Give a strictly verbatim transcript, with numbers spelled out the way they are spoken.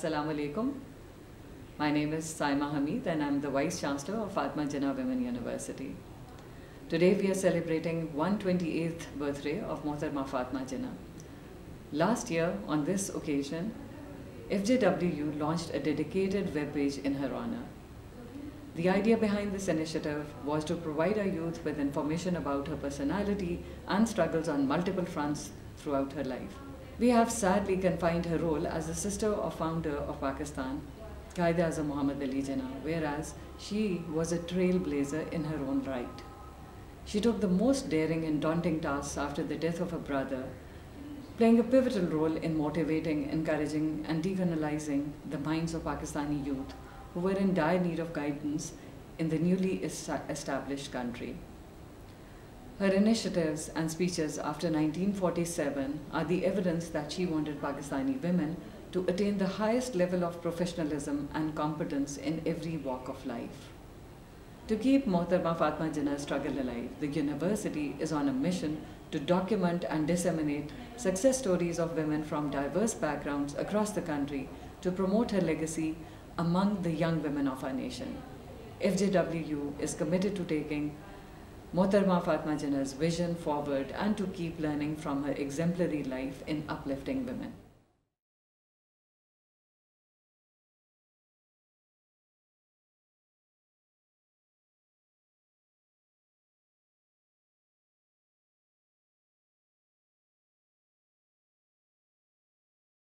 Assalamu alaikum. My name is Saima Hamid and I'm the Vice Chancellor of Fatma Jinnah Women University. Today we are celebrating one hundred twenty-eighth birthday of Mohtarma Fatma Jinnah. Last year, on this occasion, F J W U launched a dedicated webpage in her honor. The idea behind this initiative was to provide our youth with information about her personality and struggles on multiple fronts throughout her life. We have sadly confined her role as the sister of founder of Pakistan, Quaid-e-Azam Muhammad Ali Jinnah, whereas she was a trailblazer in her own right. She took the most daring and daunting tasks after the death of her brother, playing a pivotal role in motivating, encouraging, and decolonizing the minds of Pakistani youth who were in dire need of guidance in the newly established country. Her initiatives and speeches after nineteen forty-seven are the evidence that she wanted Pakistani women to attain the highest level of professionalism and competence in every walk of life. To keep Mohtarma Fatma Jinnah's struggle alive, the university is on a mission to document and disseminate success stories of women from diverse backgrounds across the country to promote her legacy among the young women of our nation. F J W U is committed to taking Mohtarma Fatma Jinnah's vision forward and to keep learning from her exemplary life in uplifting women.